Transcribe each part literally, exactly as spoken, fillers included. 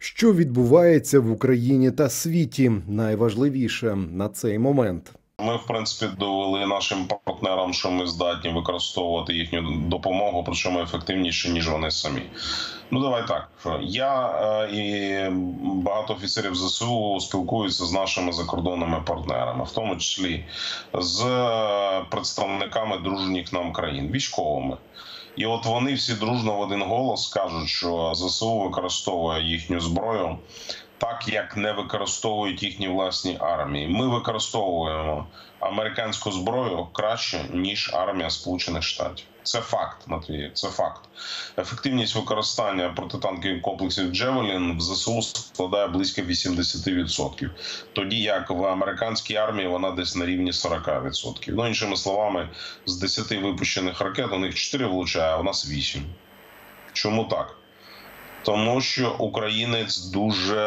Що відбувається в Україні та світі? Найважливіше на цей момент. Ми, в принципі, довели нашим партнерам, що ми здатні використовувати їхню допомогу, причому ефективніше, ніж вони самі. Ну, давай так. Я і багато офіцерів ЗСУ спілкуються з нашими закордонними партнерами, в тому числі з представниками дружніх нам країн, військовими. І от вони всі дружно в один голос кажуть, що ЗСУ використовує їхню зброю так, як не використовують їхні власні армії. Ми використовуємо американську зброю краще, ніж армія Сполучених Штатів. Це факт, Матвій, це факт. Ефективність використання протитанкових комплексів «Джевелін» в ЗСУ складає близько вісімдесят відсотків. Тоді як в американській армії вона десь на рівні сорок відсотків. Ну, іншими словами, з десяти випущених ракет у них чотири влучає, а у нас вісім. Чому так? Тому що українець дуже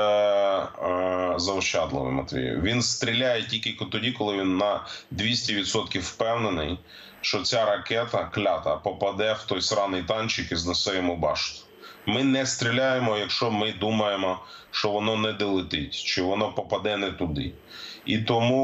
е, заощадливий, Матвій. Він стріляє тільки тоді, коли він на двісті відсотків впевнений, що ця ракета клята попаде в той сраний танчик і знесе йому башту. Ми не стріляємо, якщо ми думаємо, що воно не долетить, чи воно попаде не туди. І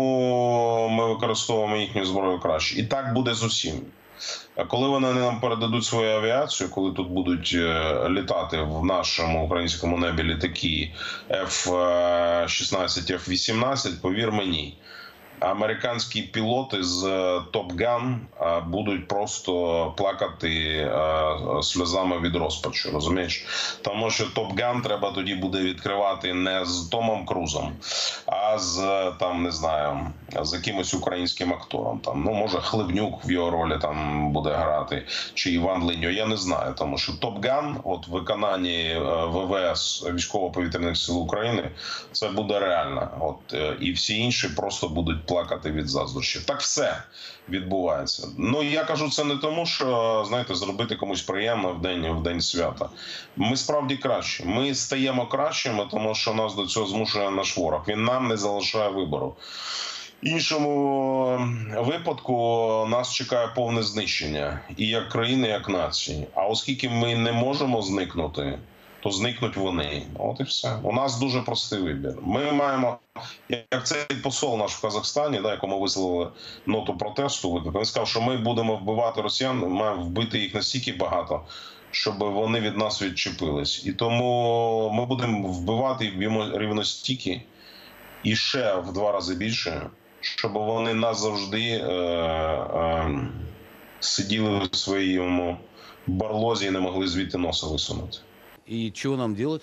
тому ми використовуємо їхню зброю краще. І так буде з усім. А коли вони нам передадуть свою авіацію, коли тут будуть літати в нашому українському небі літаки еф шістнадцять, еф вісімнадцять, повір мені, американські пілоти з Top Gun будуть просто плакати сльозами від розпачу, розумієш? Тому що Top Gun треба тоді буде відкривати не з Томом Крузом, а з, там, не знаю, з якимось українським актором. Там, ну, може, Хлебнюк в його ролі там буде грати, чи Іван Линьо, я не знаю. Тому що Top Gun, от в виконанні ВВС, Військово-повітряних сил України, це буде реально. От, і всі інші просто будуть плакати від заздрощів. Так все відбувається. Ну, я кажу це не тому, що, знаєте, зробити комусь приємно в день, в день свята. Ми справді кращі. Ми стаємо кращими, тому що нас до цього змушує наш ворог. Він нам не залишає вибору. В іншому випадку нас чекає повне знищення. І як країни, як нації. А оскільки ми не можемо зникнути, то зникнуть вони. От і все. У нас дуже простий вибір. Ми маємо, як цей посол наш в Казахстані, да, якому висловили ноту протесту, він сказав, що ми будемо вбивати росіян, маємо вбити їх настільки багато, щоб вони від нас відчепились. І тому ми будемо вбивати і б'ємо рівно стільки, і ще в два рази більше, щоб вони назавжди е, е, сиділи в своєму барлозі і не могли звідти носа висунути. І що нам робити?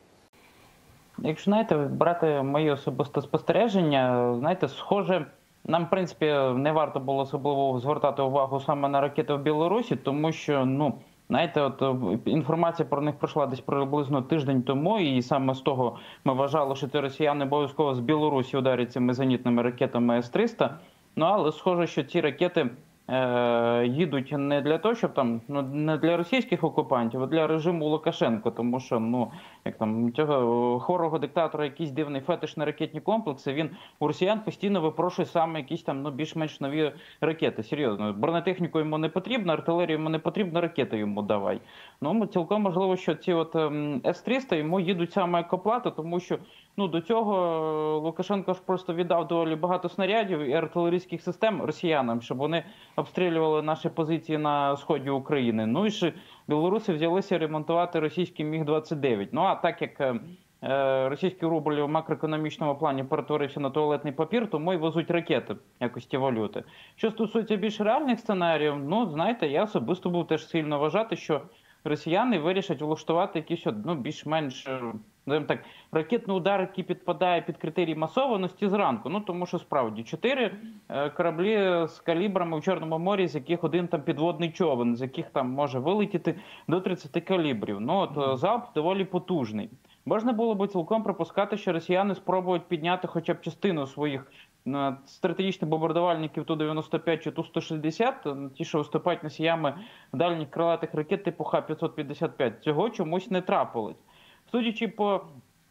Якщо, знаєте, брати мої особисті спостереження, знаєте, схоже, нам, в принципі, не варто було особливо звертати увагу саме на ракети в Білорусі, тому що, ну, знаєте, от інформація про них пройшла десь приблизно тиждень тому, і саме з того ми вважали, що ці росіяни обов'язково з Білорусі ударять цими зенітними ракетами С триста. Ну, але схоже, що ці ракети е, їдуть не для того, щоб там, ну, не для російських окупантів, а для режиму Лукашенка, тому що, ну, як там, цього хворого диктатора якийсь дивний фетиш на ракетні комплекси, він у росіян постійно випрошує саме якісь там, ну, більш-менш нові ракети. Серйозно, бронетехніку йому не потрібно, артилерію йому не потрібно, ракети йому давай. Ну, цілком можливо, що ці от С триста йому їдуть саме як оплата, тому що, ну, до цього Лукашенко ж просто віддав доволі багато снарядів і артилерійських систем росіянам, щоб вони обстрілювали наші позиції на сході України. Ну і ж білоруси взялися ремонтувати російський міг двадцять дев'ять. Ну а так як е, російський рубль в макроекономічному плані перетворився на туалетний папір, тому й везуть ракети в якості валюти. Що стосується більш реальних сценаріїв, ну, знаєте, я особисто був теж сильно вважати, що росіяни вирішать влаштувати якісь, ну, більш-менш, так, ракетний удар, який підпадає під критерії масованості зранку. Ну, тому що, справді, чотири кораблі з калібрами у Чорному морі, з яких один там підводний човен, з яких там може вилетіти до тридцяти калібрів. Ну, от залп доволі потужний. Можна було б цілком припускати, що росіяни спробують підняти хоча б частину своїх стратегічних бомбардувальників Ту дев'яносто п'ять чи Ту сто шістдесят, ті, що виступають носіями дальніх крилатих ракет типу Х п'ятсот п'ятдесят п'ять. Цього чомусь не трапилось. Судячи по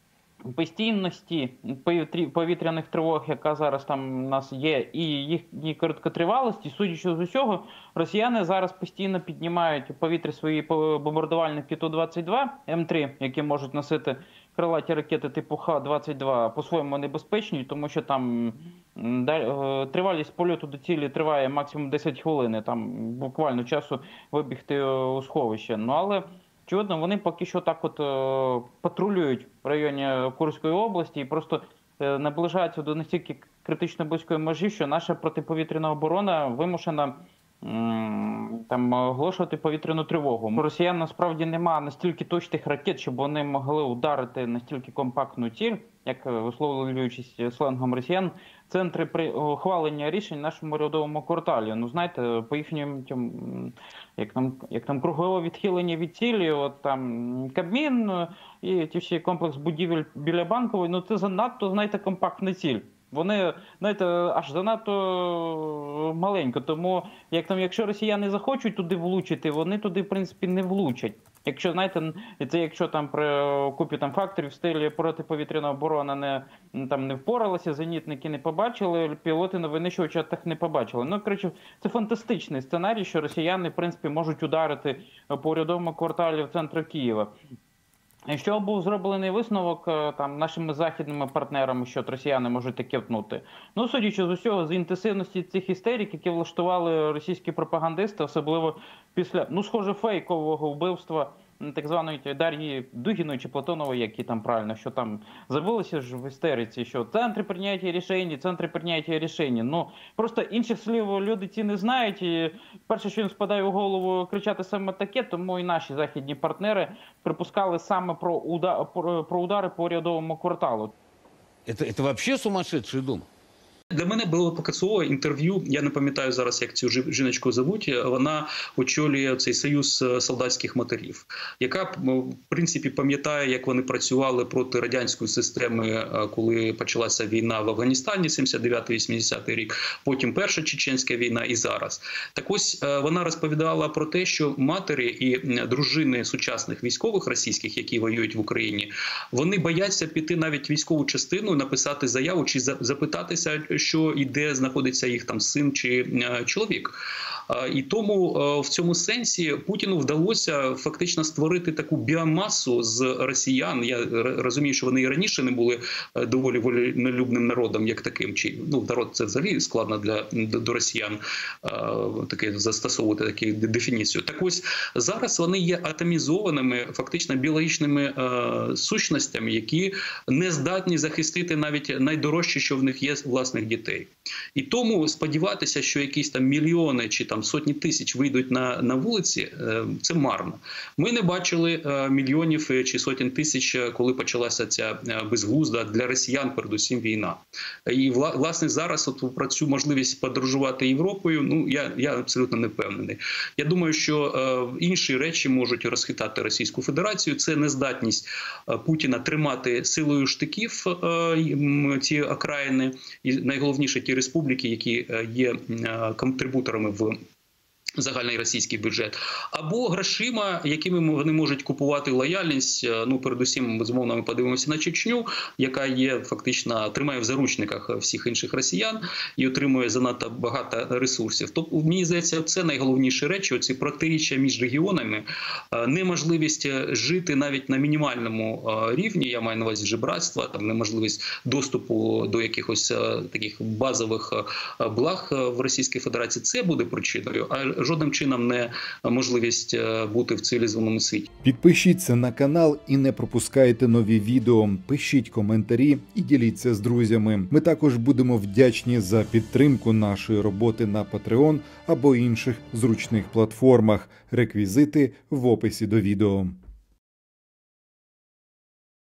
постійності повітряних тривог, яка зараз там у нас є, і їхній короткотривалості, судячи з усього, росіяни зараз постійно піднімають у повітря свої бомбардувальники Ту двадцять два М три, які можуть носити крилаті ракети типу Х двадцять два по-своєму небезпечні, тому що там тривалість польоту до цілі триває максимум десять хвилин, там буквально часу вибігти у сховище. Ну, але, очевидно, вони поки що так от патрулюють в районі Курської області і просто наближаються до настільки критично близької межі, що наша протиповітряна оборона вимушена там оголошувати повітряну тривогу. У росіян насправді немає настільки точних ракет, щоб вони могли ударити настільки компактну ціль, як, висловлюючись сленгом росіян, центри при ухвалення рішень в нашому урядовому кварталі. Ну, знаєте, по їхньому, як там, як там кругове відхилення від цілі, от там Кабмін і ті всі комплекс будівель біля Банкової, ну це занадто, знаєте, компактна ціль. Вони, знаєте, аж занадто маленько, тому як там, якщо росіяни захочуть туди влучити, вони туди, в принципі, не влучать. Якщо, знаєте, це якщо там при купі там факторів в стилі протиповітряна оборона не, там, не впоралася, зенітники не побачили, пілоти на винищувачах не побачили. Ну, коротше, це фантастичний сценарій, що росіяни, в принципі, можуть ударити по урядовому кварталі в центрі Києва. Що був зроблений висновок там нашими західними партнерами, що росіяни можуть таке втнути? Ну, судячи з усього, з інтенсивності цих істерик, які влаштували російські пропагандисти, особливо після, ну, схоже, фейкового вбивства так званої Дар'ї Дугіної чи Платонової, які там правильно, що там забилися ж в істериці, що центри прийняття рішень, центри прийняття рішень. Ну, просто інших слів люди ці не знають, і перше, що їм спадає у голову, кричати саме таке, тому і наші західні партнери припускали саме про, удар, про, про удари по урядовому кварталу. Це, це взагалі сумасшедший дом? Для мене було показове інтерв'ю, я не пам'ятаю зараз, як цю жіночку звуть, вона очолює цей союз солдатських матерів, яка, в принципі, пам'ятає, як вони працювали проти радянської системи, коли почалася війна в Афганістані, сімдесят дев'ятий - вісімдесятий рік, потім Перша Чеченська війна і зараз. Так ось, вона розповідала про те, що матері і дружини сучасних військових російських, які воюють в Україні, вони бояться піти навіть в військову частину, написати заяву чи запитатися, що і де знаходиться їх там син чи чоловік. І тому в цьому сенсі Путіну вдалося фактично створити таку біомасу з росіян. Я розумію, що вони і раніше не були доволі волелюбним народом, як таким. Чи, ну, народ це взагалі складно для, до росіян таке, застосовувати таку дефініцію. Так ось зараз вони є атомізованими, фактично біологічними е, сущностями, які не здатні захистити навіть найдорожче, що в них є, власних дітей. І тому сподіватися, що якісь там мільйони чи там сотні тисяч вийдуть на, на вулиці, це марно. Ми не бачили мільйонів чи сотень тисяч, коли почалася ця безглузда для росіян, передусім, війна. І, власне, зараз от про цю можливість подорожувати Європою, ну, я, я абсолютно не впевнений. Я думаю, що е, інші речі можуть розхитати Російську Федерацію. Це нездатність Путіна тримати силою штиків е, ці окраїни, і найголовніше ті республіки, які є контрибуторами в загальний російський бюджет, або грошима, якими вони можуть купувати лояльність. Ну, передусім, безумовно, ми подивимося на Чечню, яка є фактично, тримає в заручниках всіх інших росіян і отримує занадто багато ресурсів. Тобто, мені здається, це найголовніші речі, оці протиріччя між регіонами, неможливість жити навіть на мінімальному рівні, я маю на увазі жебратства, там неможливість доступу до якихось таких базових благ в Російській Федерації, це буде причиною, а жодним чином не можливість бути в цивілізованому світі. Підпишіться на канал і не пропускайте нові відео. Пишіть коментарі і діліться з друзями. Ми також будемо вдячні за підтримку нашої роботи на Patreon або інших зручних платформах. Реквізити в описі до відео.